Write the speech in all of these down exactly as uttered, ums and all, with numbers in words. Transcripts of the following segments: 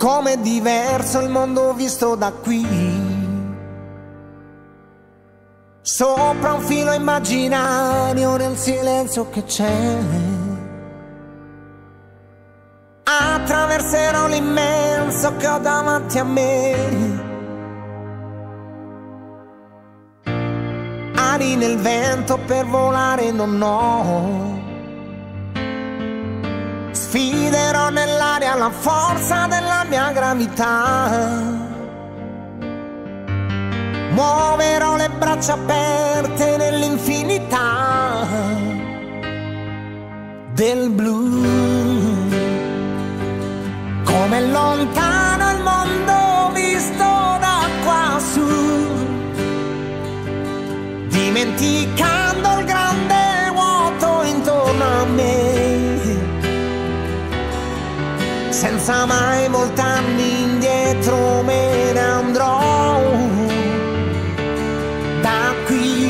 Com'è diverso il mondo visto da qui, sopra un filo immaginario nel silenzio che c'è. Attraverserò l'immenso che ho davanti a me. Ali nel vento per volare non ho. Sfiderò nell'aria la forza della mia gravità. Muoverò le braccia aperte nell'infinità del blu. Com'è lontano il mondo visto da quassù, dimenticando il grande vuoto intorno a me, senza mai voltarmi indietro me ne andrò da qui.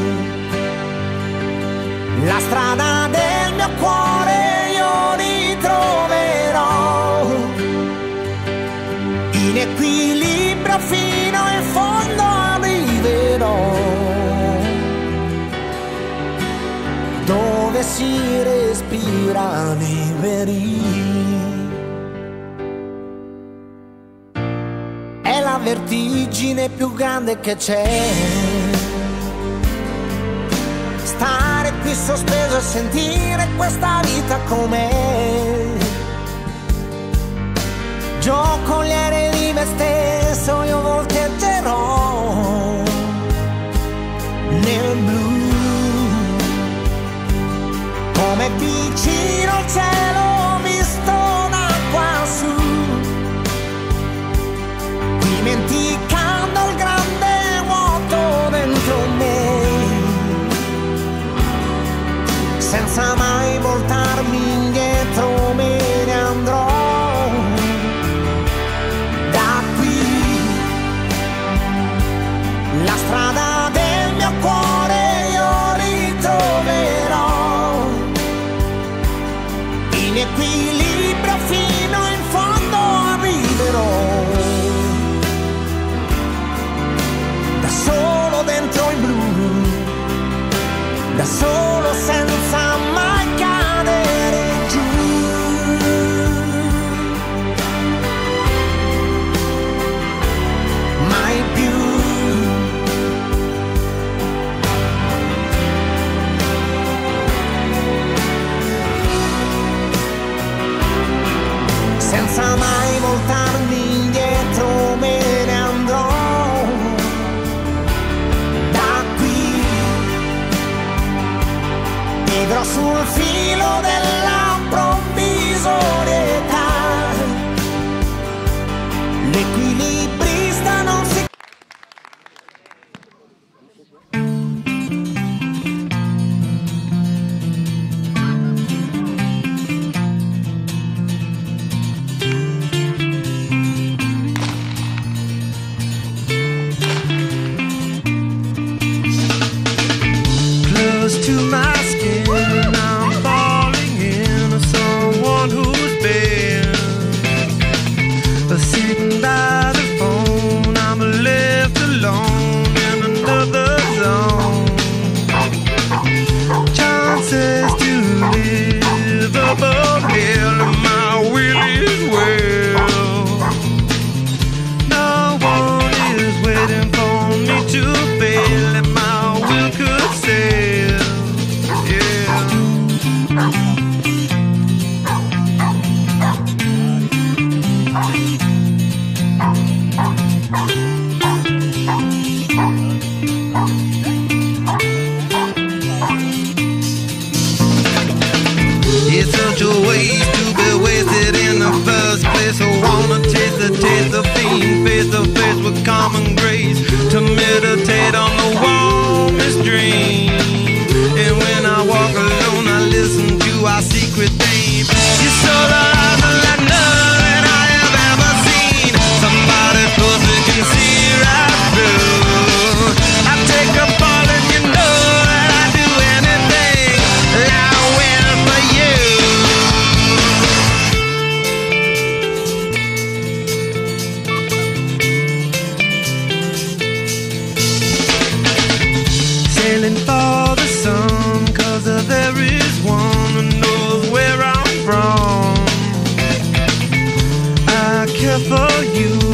La strada del mio cuore io ritroverò, in equilibrio fino in fondo arriverò, dove si respira liberi. È la vertigine più grande che c'è, stare qui sospeso e sentire questa vita com'è. Giocoliere di me stesso io volteggerò nel blu. Come vicino al cielo visto da quassù, dimenticando il grande vuoto dentro me, senza mai voltarmi indietro me ne andrò da qui. La strada del mio cuore io ritroverò, in equilibrio fino in fondo arriverò, da solo dentro il blu, da solo senza mai cadere giù. Mai più. Senza mai voltarmi indietro me ne andrò da qui. Vivrò sul filo della provvisorietà. L'equilibrista non si... here for you.